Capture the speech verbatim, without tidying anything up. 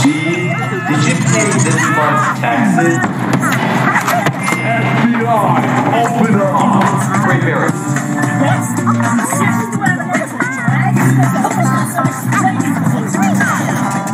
B, did you pay this month's taxes? F B I, open up! Great Barry. Yes.